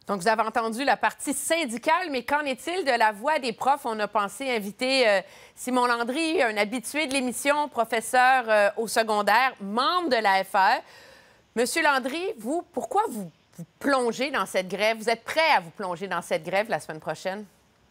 Donc, vous avez entendu la partie syndicale, mais qu'en est-il de la voix des profs? On a pensé inviter Simon Landry, un habitué de l'émission, professeur au secondaire, membre de la FAE. Monsieur Landry, vous, pourquoi vous plongez dans cette grève? Vous êtes prêt à vous plonger dans cette grève la semaine prochaine?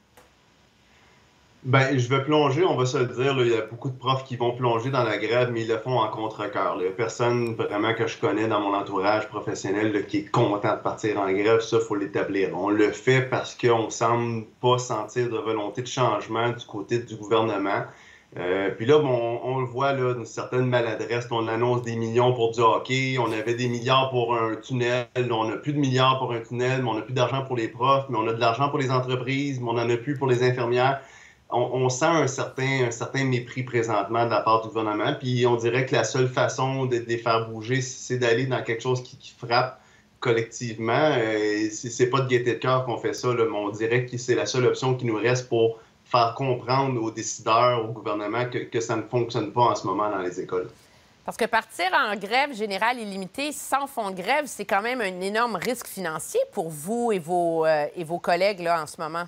Ben, je vais plonger, on va se le dire. Là, il y a beaucoup de profs qui vont plonger dans la grève, mais ils le font en contre-cœur. Il n'y a personne vraiment que je connais dans mon entourage professionnel là, qui est content de partir en grève. Ça, il faut l'établir. On le fait parce qu'on ne semble pas sentir de volonté de changement du côté du gouvernement. Puis là, bon, on le voit, là, une certaine maladresse. On annonce des millions pour du hockey. On avait des milliards pour un tunnel. On n'a plus de milliards pour un tunnel, mais on n'a plus d'argent pour les profs. Mais on a de l'argent pour les entreprises, mais on n'en a plus pour les infirmières. On sent un certain mépris présentement de la part du gouvernement. Puis on dirait que la seule façon de les faire bouger, c'est d'aller dans quelque chose qui frappe collectivement. C'est pas de gaieté de cœur qu'on fait ça, là, mais on dirait que c'est la seule option qui nous reste pour faire comprendre aux décideurs, au gouvernement, que ça ne fonctionne pas en ce moment dans les écoles. Parce que partir en grève générale illimitée sans fonds de grève, c'est quand même un énorme risque financier pour vous et vos collègues là, en ce moment.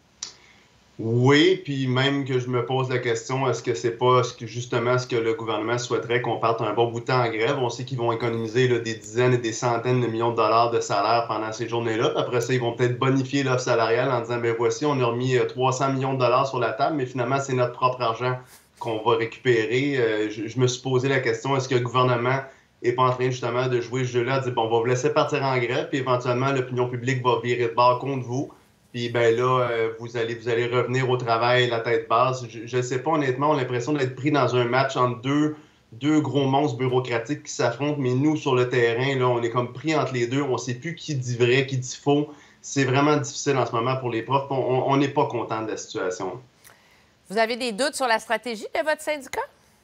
Oui, puis même que je me pose la question, est-ce que c'est pas justement ce que le gouvernement souhaiterait qu'on parte un bon bout de temps en grève? On sait qu'ils vont économiser là, des dizaines et des centaines de millions de dollars de salaire pendant ces journées-là. Puis après ça, ils vont peut-être bonifier l'offre salariale en disant, ben voici, on a remis 300 millions de dollars sur la table, mais finalement, c'est notre propre argent qu'on va récupérer. Je me suis posé la question, est-ce que le gouvernement n'est pas en train justement de jouer ce jeu-là, de dire, bon, on va vous laisser partir en grève, puis éventuellement, l'opinion publique va virer de bord contre vous. Puis ben là, vous allez revenir au travail la tête basse. Je ne sais pas, honnêtement, on a l'impression d'être pris dans un match entre deux gros monstres bureaucratiques qui s'affrontent, mais nous, sur le terrain, là, on est comme pris entre les deux. On ne sait plus qui dit vrai, qui dit faux. C'est vraiment difficile en ce moment pour les profs. On n'est pas content de la situation. Vous avez des doutes sur la stratégie de votre syndicat?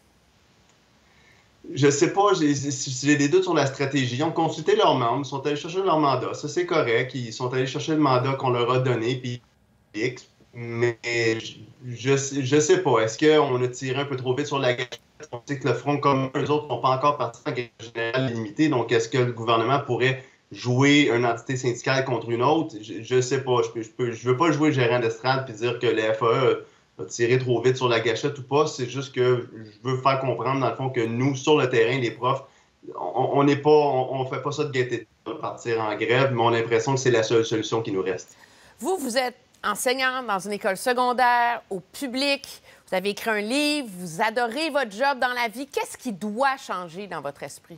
Je sais pas, j'ai des doutes sur la stratégie. Ils ont consulté leurs membres, ils sont allés chercher leur mandat. Ça, c'est correct. Ils sont allés chercher le mandat qu'on leur a donné, puis X. Mais je sais pas. Est-ce qu'on a tiré un peu trop vite sur la gâchette? On sait que le Front commun, eux autres, n'ont pas encore parti en grève générale limitée. Donc, est-ce que le gouvernement pourrait jouer une entité syndicale contre une autre? Je sais pas. Je veux pas jouer le gérant d'estrade puis dire que la FAE a tiré trop vite sur la gâchette ou pas. C'est juste que je veux faire comprendre, dans le fond, que nous, sur le terrain, les profs, on fait pas ça de gaieté de partir en grève, mais on a l'impression que c'est la seule solution qui nous reste. Vous êtes enseignante dans une école secondaire, au public. Vous avez écrit un livre, vous adorez votre job dans la vie. Qu'est-ce qui doit changer dans votre esprit?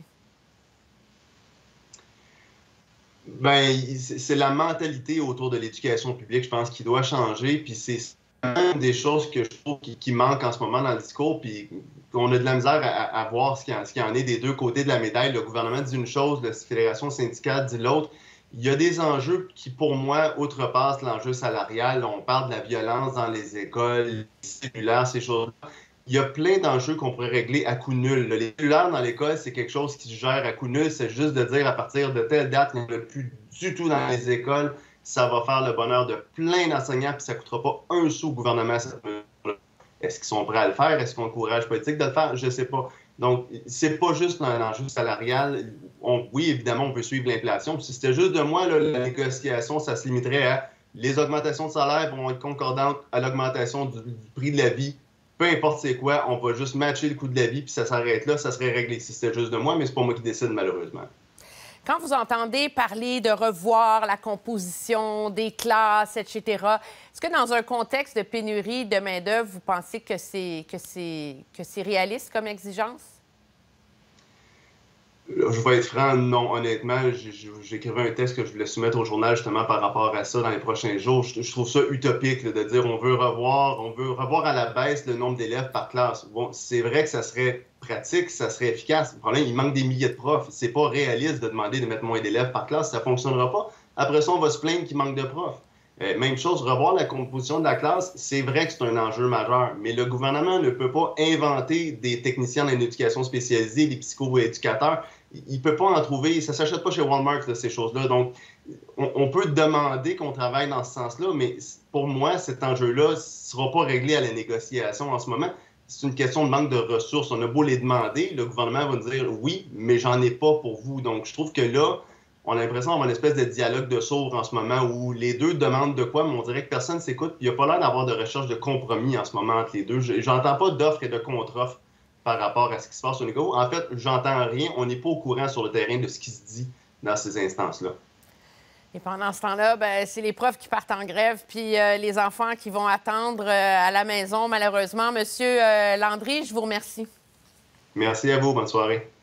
Ben, c'est la mentalité autour de l'éducation publique, je pense, qui doit changer. Puis c'est une des choses que je trouve qui manque en ce moment dans le discours, puis on a de la misère à voir ce qu'il y en est des deux côtés de la médaille. Le gouvernement dit une chose, la fédération syndicale dit l'autre. Il y a des enjeux qui, pour moi, outrepassent l'enjeu salarial. On parle de la violence dans les écoles, les cellulaires, ces choses-là. Il y a plein d'enjeux qu'on pourrait régler à coût nul. Les cellulaires dans l'école, c'est quelque chose qui se gère à coût nul. C'est juste de dire à partir de telle date, il n'y en a plus du tout dans les écoles. Ça va faire le bonheur de plein d'enseignants, puis ça ne coûtera pas un sou au gouvernement. Est-ce qu'ils sont prêts à le faire? Est-ce qu'on encourage politique de le faire? Je ne sais pas. Donc, c'est pas juste un enjeu salarial. Oui, évidemment, on peut suivre l'inflation. Si c'était juste de moi, là, la négociation, ça se limiterait à les augmentations de salaire vont être concordantes à l'augmentation du prix de la vie. Peu importe c'est quoi, on va juste matcher le coût de la vie, puis ça s'arrête là, ça serait réglé si c'était juste de moi, mais c'est pas moi qui décide, malheureusement. Quand vous entendez parler de revoir la composition des classes, etc., est-ce que dans un contexte de pénurie de main-d'œuvre, vous pensez que c'est réaliste comme exigence? Je vais être franc, non, honnêtement, j'écrivais un texte que je voulais soumettre au journal justement par rapport à ça dans les prochains jours. Je trouve ça utopique là, de dire on veut revoir à la baisse le nombre d'élèves par classe. Bon, c'est vrai que ça serait pratique, ça serait efficace. Le problème, il manque des milliers de profs. C'est pas réaliste de demander de mettre moins d'élèves par classe, ça fonctionnera pas. Après ça, on va se plaindre qu'il manque de profs. Même chose, revoir la composition de la classe, c'est vrai que c'est un enjeu majeur, mais le gouvernement ne peut pas inventer des techniciens en éducation spécialisée, des psychoéducateurs. Il ne peut pas en trouver, ça ne s'achète pas chez Walmart, là, ces choses-là. Donc, on peut demander qu'on travaille dans ce sens-là, mais pour moi, cet enjeu-là ne sera pas réglé à la négociation en ce moment. C'est une question de manque de ressources. On a beau les demander, le gouvernement va nous dire oui, mais j'en ai pas pour vous. Donc, je trouve que là, on a l'impression d'avoir une espèce de dialogue de sourds en ce moment où les deux demandent de quoi, mais on dirait que personne ne s'écoute. Il n'y a pas l'air d'avoir de recherche de compromis en ce moment entre les deux. J'entends pas d'offres et de contre-offres par rapport à ce qui se passe au niveau. En fait, j'entends rien. On n'est pas au courant sur le terrain de ce qui se dit dans ces instances-là. Et pendant ce temps-là, c'est les profs qui partent en grève, puis les enfants qui vont attendre à la maison, malheureusement. Monsieur Landry, je vous remercie. Merci à vous. Bonne soirée.